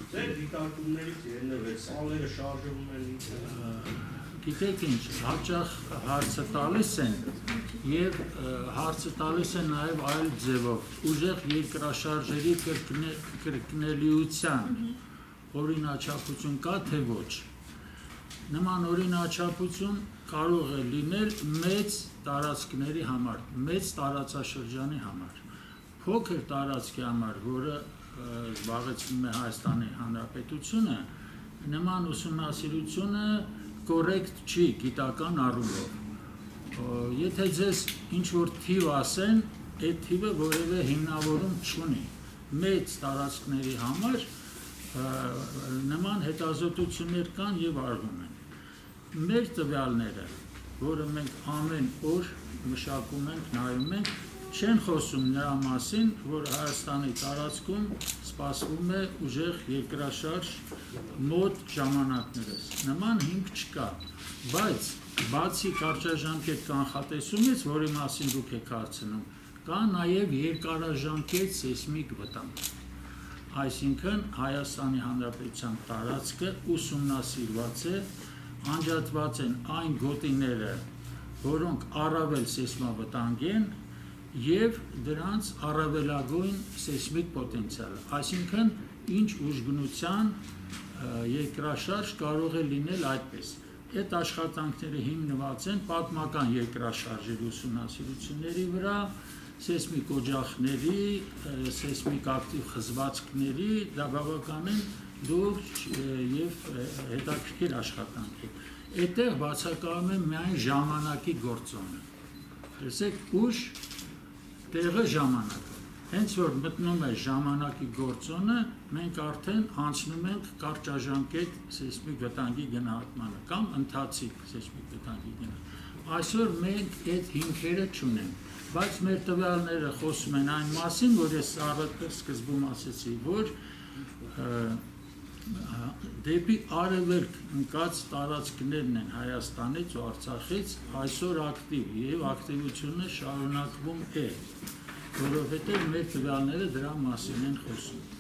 Ձեր դիտարկումներից ելնվեց, սալերը շարժվում են Գիտեք ինչ, հաճախ հարցը տալիս են և հարցը տալիս են նաև այլ ձևով, ուժեղ երկրաշարժերի կրկնելիության օրինաչափություն կա, թե ոչ։ Նման օրինաչափություն կարող է լինել մեծ տարածքների համար, մեծ տարածաշրջանի համար, փոքր տարածքի համար, որը զբաղեցնում է Հայաստանի Հանրապետությունը, նման ուսումնասիրությունը կորեկտ չի գիտական առումով։ Եթե ձեզ ինչ-որ թիվ ասեն, այդ թիվը որևէ հիմնավորում չունի։ Մեծ տարածքների համար նման հետազոտություններ կան և արվում են։ Մեր տվյալները, որը մենք ամեն օր մշակում ենք, նայում ենք, չեն խոսում նրա մասին, որ Հայաստանի տարածքում սպասվում է ուժեղ երկրաշարժ մոտ ժամանակներս։ Նման հիմք չկա, բայց բացի կարճաժամկետ կանխատեսումից, որի մասին դուք եք հարցնում, կա նաև երկարաժամկետ սեյսմիկ վտանգ։ Այսինքն Հայաստանի Հանրապետության տարածքը ուսումնասիրված է, անջատված են այն գոտիները, որոնք առավել սեյսմավտանգ են և դրանց առավելագույն սեյսմիկ պոտենցիալը, այսինքն ինչ ուժգնության երկրաշարժ կարող է լինել այդպես։ Այդ աշխատանքները հիմնված են պատմական երկրաշարժերի ուսումնասիրությունների վրա, սեյսմիկ օջախների, սեյսմիկ ակտիվ խզվածքների, դա բավականին լուրջ և հետաքրքիր աշխատանք է։ Այդտեղ բացակայում է միայն ժամանակի գործոնը։ Տեսեք, ուժ տեղը ժամանակը։ Հենց որ մտնում է ժամանակի գործոնը, մենք արդեն անցնում ենք կարճաժամկետ սեյսմիկ վտանգի գնահատմանը կամ ընթացիկ սեյսմիկ վտանգի գնահատմանը։ Այսօր մենք այդ հիմքերը չունենք, բայց մեր տվյալները խոսում են այն մասին, որ ես սկզբում ասեցի, որ դեպի արևելք ընկած տարածքներն են Հայաստանից ու Արցախից այսօր ակտիվ և ակտիվությունը շարունակվում է, որովհետև մեր տվյալները դրա մասին են խոսում։